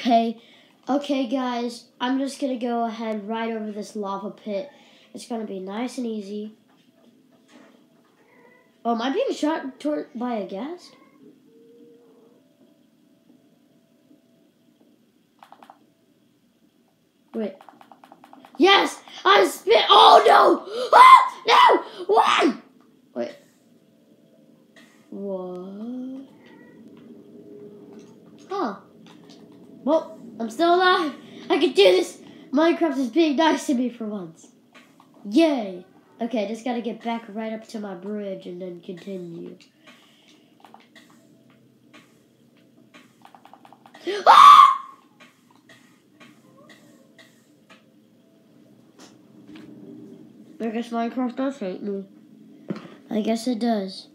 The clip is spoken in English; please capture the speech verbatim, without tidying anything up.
Okay. Okay, guys. I'm just going to go ahead right over this lava pit. It's going to be nice and easy. Oh, am I being shot toward by a ghast? Wait. Yes! I spit. Oh, no! Ah! No! Why? Wait. What? Huh. Well, I'm still alive. I can do this. Minecraft is being nice to me for once. Yay. Okay, just gotta get back right up to my bridge and then continue. Ah! I guess Minecraft does hate me. I guess it does.